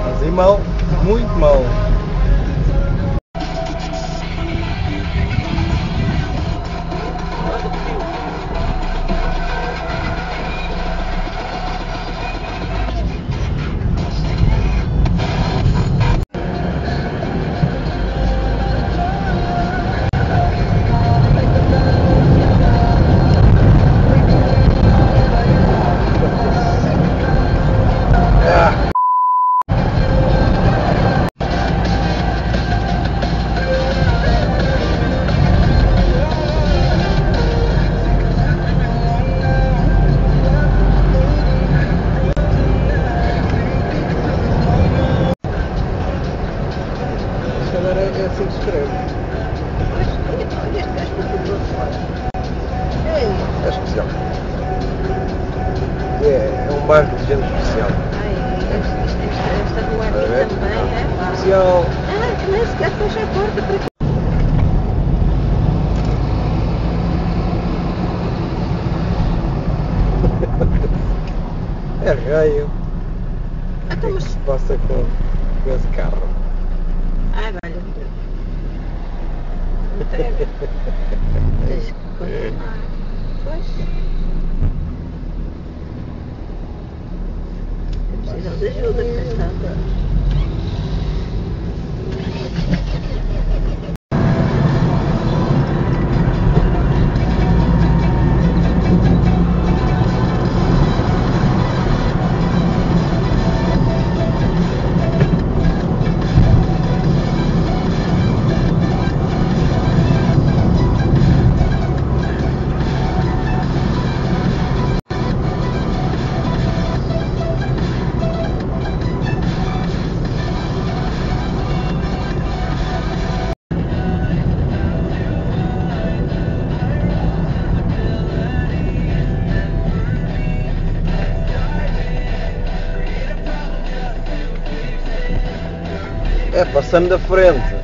Mas em mal, muito mal. É assim que se escreve. Olha, este gajo para tudo do fora. É especial. É um barco de gente especial. Esta rua aqui também é. Especial. Que nem sequer fecha a porta para quê? É raio. O que é que Mas... se passa com esse carro? Ai, valha. Entrega. Deixa que continuar. Pois. Eu preciso de ajuda, coitado. É, passando da frente.